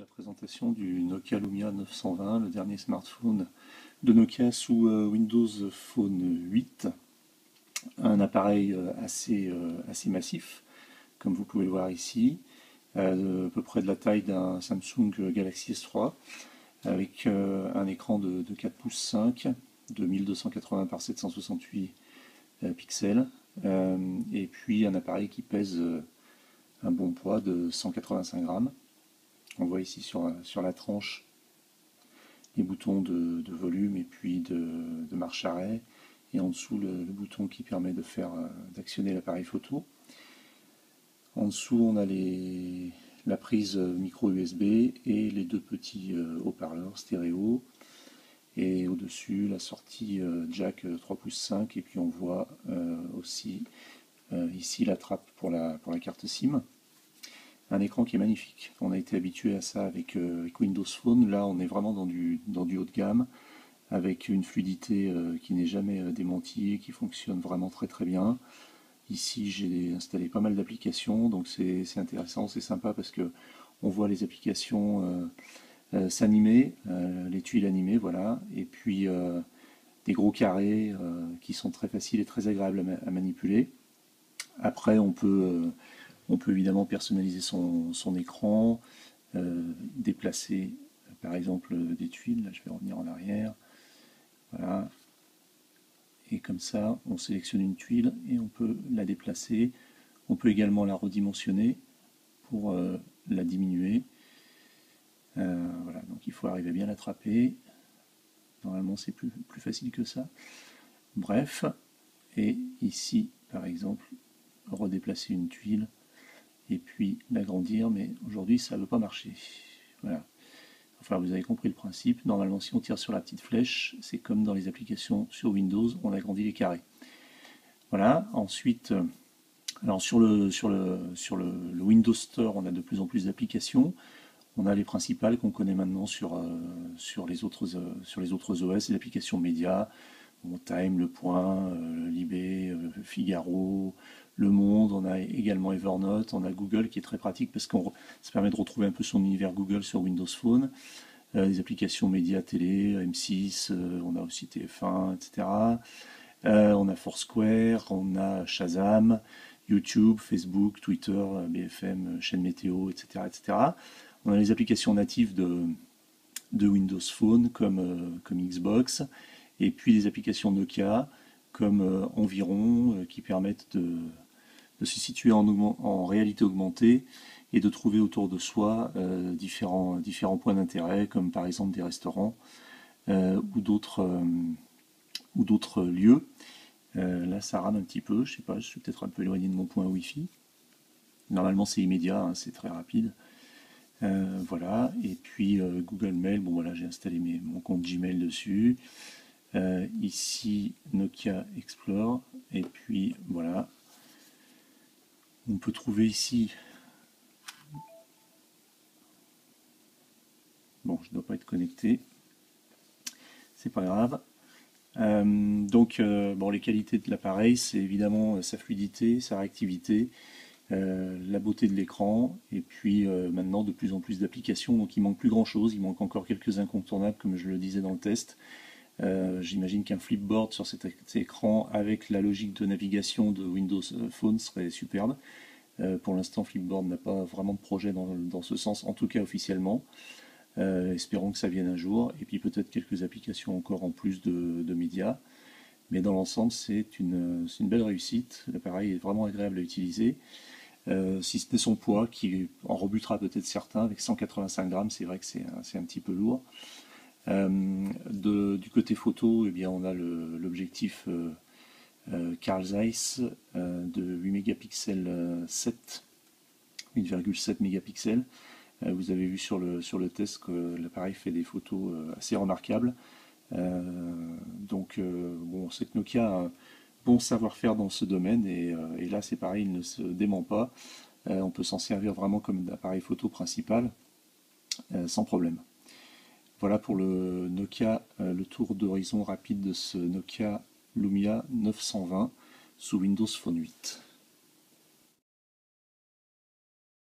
la présentation du Nokia Lumia 920, le dernier smartphone de Nokia sous Windows Phone 8. Un appareil assez massif, comme vous pouvez le voir ici, à peu près de la taille d'un Samsung Galaxy S3, avec un écran de 4 pouces 5, de 1280 par 768 pixels, et puis un appareil qui pèse un bon poids de 185 grammes. On voit ici sur la tranche les boutons de volume et puis de marche arrêt, et en dessous le bouton qui permet d'actionner l'appareil photo. En dessous on a la prise micro USB et les deux petits haut-parleurs stéréo, et au-dessus la sortie jack 3 pouces 5, et puis on voit aussi ici la trappe pour la carte SIM. Un écran qui est magnifique. On a été habitué à ça avec Windows Phone. Là, on est vraiment dans du haut de gamme, avec une fluidité qui n'est jamais démentie, qui fonctionne vraiment très très bien. Ici, j'ai installé pas mal d'applications, donc c'est intéressant, c'est sympa parce que on voit les applications s'animer, les tuiles animées, voilà, et puis des gros carrés qui sont très faciles et très agréables à manipuler. Après, on peut évidemment personnaliser son écran, déplacer par exemple des tuiles. Là, je vais revenir en arrière. Voilà. Et comme ça, on sélectionne une tuile et on peut la déplacer. On peut également la redimensionner pour la diminuer. Voilà, donc il faut arriver à bien l'attraper. Normalement, c'est plus facile que ça. Bref, et ici, par exemple, redéplacer une tuile et puis l'agrandir, mais aujourd'hui ça ne veut pas marcher. Voilà. Enfin, vous avez compris le principe. Normalement, si on tire sur la petite flèche, c'est comme dans les applications sur Windows, on agrandit les carrés. Voilà. Ensuite, alors sur le Windows Store, on a de plus en plus d'applications. On a les principales qu'on connaît maintenant sur les autres OS, les applications médias, Time, Le Point, Libé, Figaro, Le Monde. On a également Evernote, on a Google qui est très pratique parce que ça permet de retrouver un peu son univers Google sur Windows Phone. Les applications médias télé, M6, on a aussi TF1, etc. On a Foursquare, on a Shazam, YouTube, Facebook, Twitter, BFM, chaîne météo, etc., etc. On a les applications natives de Windows Phone comme Xbox, et puis des applications Nokia comme Environ qui permettent de se situer en réalité augmentée et de trouver autour de soi différents points d'intérêt, comme par exemple des restaurants ou d'autres lieux. Là ça rame un petit peu, je sais pas, je suis peut-être un peu éloigné de mon point Wi-Fi. Normalement c'est immédiat, hein, c'est très rapide. Voilà, et puis Google Mail, bon voilà, j'ai installé mon compte Gmail dessus. Ici Nokia Explore, et puis voilà, on peut trouver ici, bon je ne dois pas être connecté, c'est pas grave. Bon, les qualités de l'appareil, c'est évidemment sa fluidité, sa réactivité, la beauté de l'écran, et puis maintenant de plus en plus d'applications, donc il manque plus grand chose, il manque encore quelques incontournables comme je le disais dans le test. J'imagine qu'un flipboard sur cet écran avec la logique de navigation de Windows Phone serait superbe. Pour l'instant, Flipboard n'a pas vraiment de projet dans ce sens, en tout cas officiellement. Espérons que ça vienne un jour, et puis peut-être quelques applications encore en plus de médias. Mais dans l'ensemble, c'est une belle réussite. L'appareil est vraiment agréable à utiliser. Si ce n'est son poids, qui en rebutera peut-être certains, avec 185 grammes, c'est vrai que c'est un petit peu lourd. Du côté photo, eh bien, on a l'objectif Carl Zeiss de 8 mégapixels 8,7 mégapixels. Vous avez vu sur le test que l'appareil fait des photos assez remarquables. Bon, on sait que Nokia a un bon savoir-faire dans ce domaine, et là c'est pareil, il ne se dément pas. On peut s'en servir vraiment comme appareil photo principal sans problème. Voilà pour le Nokia, le tour d'horizon rapide de ce Nokia Lumia 920 sous Windows Phone 8.